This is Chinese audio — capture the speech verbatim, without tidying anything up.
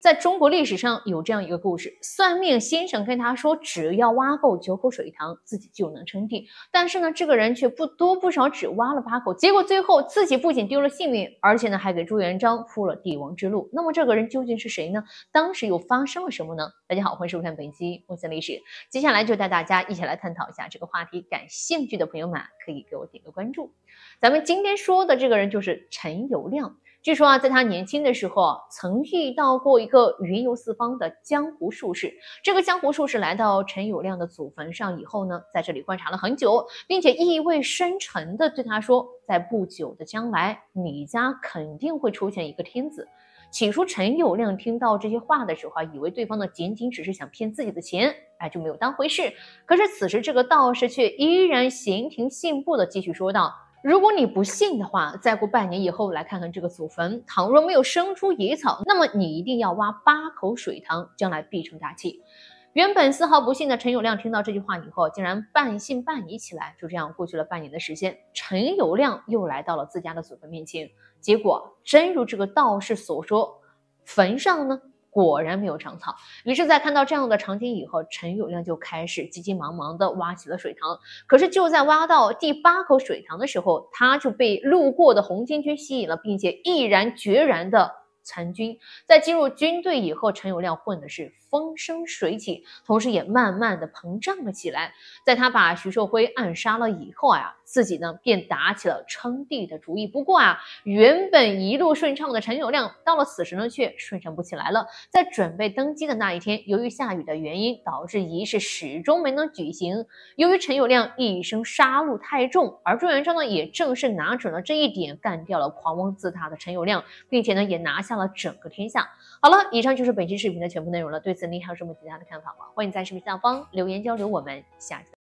在中国历史上有这样一个故事，算命先生跟他说，只要挖够九口水塘，自己就能称帝。但是呢，这个人却不多不少，只挖了八口，结果最后自己不仅丢了性命，而且呢还给朱元璋铺了帝王之路。那么这个人究竟是谁呢？当时又发生了什么呢？大家好，欢迎收看本期梦想历史。接下来就带大家一起来探讨一下这个话题，感兴趣的朋友们可以给我点个关注。咱们今天说的这个人就是陈友谅。据说啊，在他年轻的时候啊，曾遇到过一个云游四方的江湖术士。这个江湖术士来到陈友谅的祖坟上以后呢，在这里观察了很久，并且意味深沉地对他说，在不久的将来，你家肯定会出现一个天子。起初陈友谅听到这些话的时候啊，以为对方呢仅仅只是想骗自己的钱，哎，就没有当回事。可是此时这个道士却依然闲庭信步地继续说道，如果你不信的话，再过半年以后来看看这个祖坟，倘若没有生出野草，那么你一定要挖八口水塘，将来必成大器。原本丝毫不信的陈友谅听到这句话以后，竟然半信半疑起来。就这样过去了半年的时间，陈友谅又来到了自家的祖坟面前，结果真如这个道士所说，坟上呢果然没有长草。于是在看到这样的场景以后，陈友谅就开始急急忙忙地挖起了水塘。可是就在挖到第八口水塘的时候，他就被路过的红巾军吸引了，并且毅然决然地参军。在进入军队以后，陈友谅混的是风生水起，同时也慢慢的膨胀了起来。在他把徐寿辉暗杀了以后啊，自己呢便打起了称帝的主意。不过啊，原本一路顺畅的陈友谅到了此时呢却顺畅不起来了。在准备登基的那一天，由于下雨的原因，导致仪式始终没能举行。由于陈友谅一生杀戮太重，而朱元璋呢也正是拿准了这一点，干掉了狂妄自大的陈友谅，并且呢也拿下了整个天下。好了，以上就是本期视频的全部内容了。对此您还有什么其他的看法吗？欢迎在视频下方留言交流，我们下期